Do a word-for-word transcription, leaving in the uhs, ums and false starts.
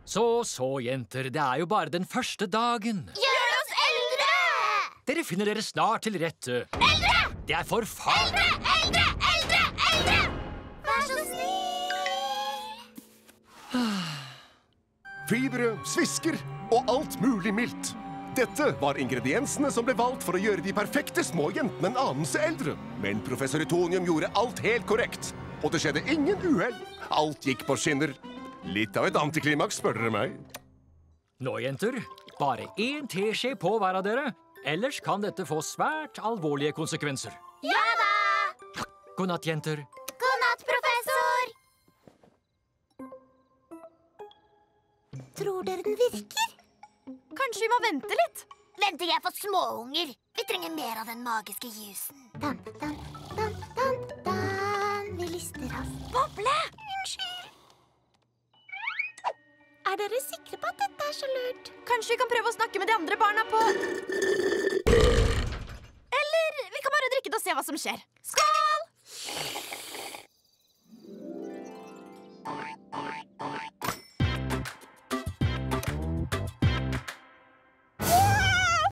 Så, så, jenter, det er jo bare den første dagen. Gjør oss eldre! Dere finner dere snart til rette. Eldre! Det er for farlig. Eldre, eldre, eldre, eldre! Vær så snill! Fibre, svisker og alt mulig mildt. Dette var ingrediensene som ble valgt for å gjøre de perfekte små jentene en anelse eldre. Men professor Utonium gjorde alt helt korrekt. Og det skjedde ingen uhell. Alt gikk på skinner. Litt av et antiklimaks, spør dere meg. Nå, jenter, bare én teskje på hver av dere. Ellers kan dette få svært alvorlige konsekvenser. Ja da! God natt, jenter. God natt, professor! Tror dere den virker? Kanskje vi må vente litt? Venting er for småunger. Vi trenger mer av den magiske jusen. Dan, dan, dan, dan, dan. Vi lister oss. Boble! Unnskyld. Er dere sikre på at dette er så lurt? Kanskje vi kan prøve å snakke med de andre barna på... Eller vi kan bare drikke det og se hva som skjer. Skål!